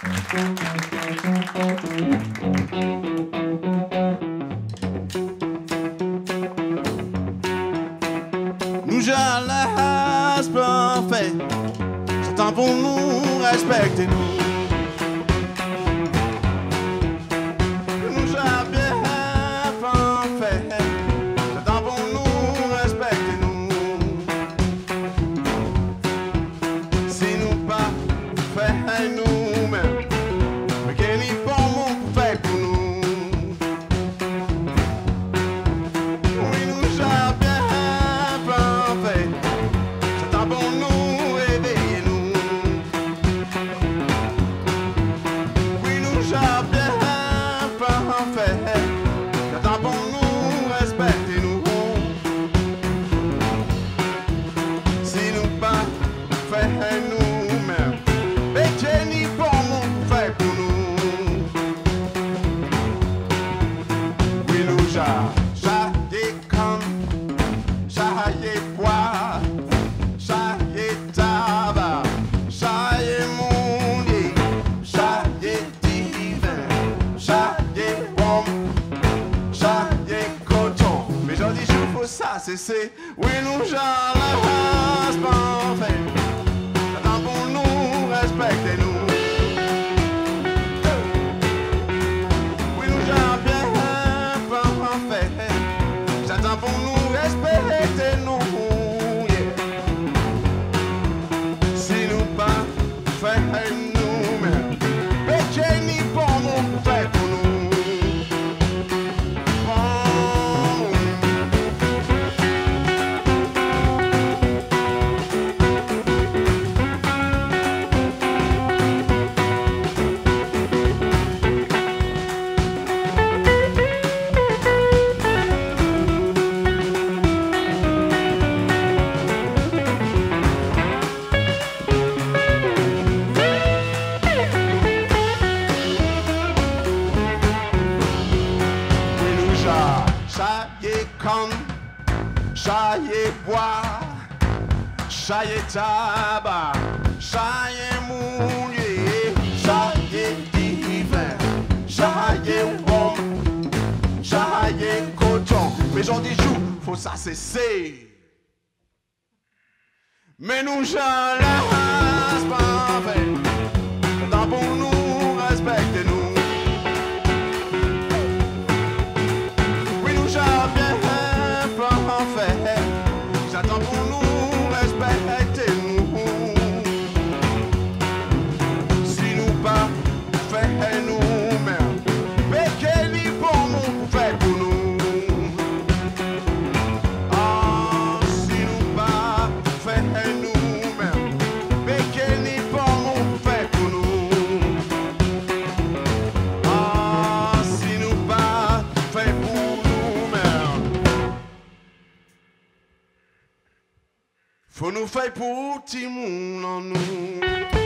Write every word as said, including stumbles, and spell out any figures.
Nous j'allais parfait, j'attends pour nous respecter nous. Nous j'allais parfait, j'attends pour nous respecter nous. Si nous pas fait nous-mêmes, mais quel est bon monde pour faire pour nous. Oui, nous j'allais parfait, j'attends pour nous réveiller nous. Oui, nous j'allais parfait, j'attends pour nous respecter nous. Si nous pas fait nous-mêmes, mais Jenny bon monde fait pour nous. Oui, nous j'allais comme, j'allais boire, j'allais tabac, j'allais mouiller, j'allais divin, j'allais pomme, j'allais coton. Mais j'en dis je faut ça cesser. Oui, nous j'allais parfait, j'attends pour nous respecter nous. Oui, nous j'allais parfait, j'attends pour nous respecter nous. Yeah. Si nous pas fait nous-mêmes, mais Jenny bon monde fait pour nous. Bon. J'allais comme, j'allais boire, j'allais tabac, j'allais mouiller, j'allais divin, j'allais rhum, j'allais coton. Mais j'en dis joue, faut ça cesser. Mais nous j'allais parfait, tant pour nous respecter nous. J'attends pour nous respecter nous. Si nous pas fait nous-mêmes, mais quel est bon monde pour faire pour nous. Ah, si nous pas fait nous-mêmes, mais quel est bon monde pour faire pour nous. Ah, si nous pas fait pour faut nous faire pour tout le monde en nous.